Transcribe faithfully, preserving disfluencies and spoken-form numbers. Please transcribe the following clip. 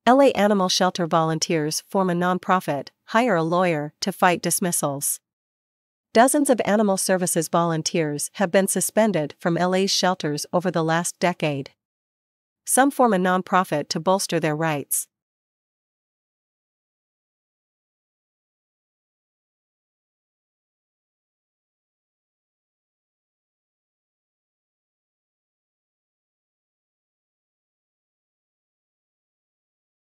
L A animal shelter volunteers form a nonprofit, hire a lawyer to fight dismissals. Dozens of animal services volunteers have been suspended from L A's shelters over the last decade. Some form a nonprofit to bolster their rights.